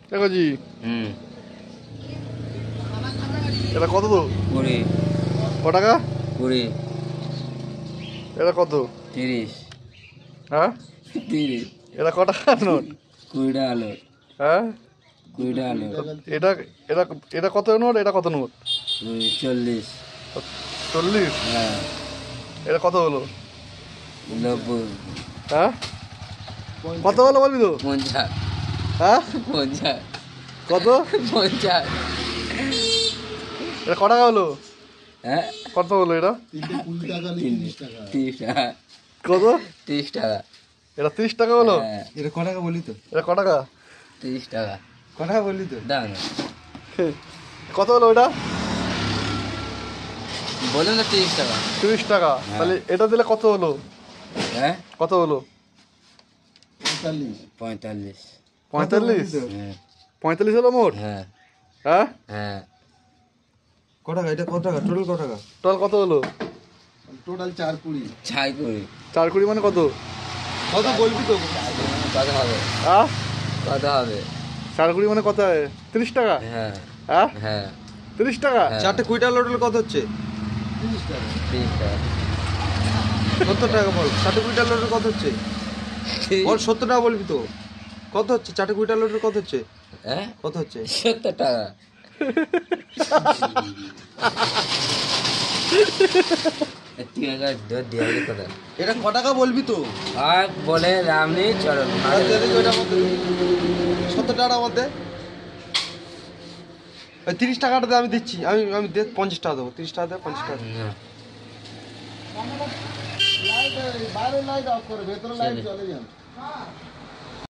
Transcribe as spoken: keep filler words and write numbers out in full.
দেখো জি হুম এটা কত তো কুড়ি ক টাকা কুড়ি এটা কত তিরিশ হ্যাঁ তিরিশ এটা ক টাকার নোট কুড়ি টাকা নোট হ্যাঁ কুড়ি টাকা নোট এটা এটা এটা কত নোট এটা কত নোট কুড়ি চল্লিশ চল্লিশ হ্যাঁ এটা কত হলো নব্বই হ্যাঁ কত হলো বলবি তো পঞ্চাশ হ্যাঁ পঞ্চাশ কত পঞ্চাশ এটা ক টাকা হলো হ্যাঁ কত হলো এটা তিরিশ টাকা কত তিরিশ টাকা এটা তিরিশ টাকা হলো হ্যাঁ এটা ক টাকা বলি তো এটা ক টাকা তিরিশ টাকা ক টাকা বলি তো দাও না কত হলো এটা বলুন না তিরিশ টাকা তিরিশ টাকা হ্যাঁ। তাহলে এটা দিলে কত হলো হ্যাঁ কত হলো পঁয়তাল্লিশ পঁয়তাল্লিশ হ্যাঁ পঁয়তাল্লিশ হলো মোট হ্যাঁ হ্যাঁ হ্যাঁ ক টাকা এটা ক টাকা টোটাল ক টাকা টোটাল কত হলো টোটাল চার কুড়ি ছাই কুড়ি চার কুড়ি মানে কত কত বলবি তো কত হবে হ্যাঁ কত হবে চার কুড়ি মানে কত হয় তিরিশ টাকা হ্যাঁ হ্যাঁ হ্যাঁ তিরিশ টাকা হ্যাঁ। চারটে কুইন্টাল টোটাল কত হচ্ছে তিরিশ টাকা সত্তর টাকা বল চারটে কুইন্টাল টোটাল কত হচ্ছে বল সত্তর টাকা বলবি তো কত হচ্ছে চারটে কুইন্টাল টোটাল কত হচ্ছে হ্যাঁ কত হচ্ছে সত্তর টাকা তিন হাজার দর দিয়ে হবে কথা এটা ক টাকা বলবি তো আর বলে রাম নেই চলো আর দে দেখি ওইটার মধ্যে সত্তর টাকার মধ্যে ওই তিরিশ টাকাটা দে, আমি দিচ্ছি আমি আমি দে পঞ্চাশ টাকা দেবো তিরিশ টাকা দে পঞ্চাশ টাকা দে। না। বাইরে লাইট অফ করে ভেতরে লাইট চলে যান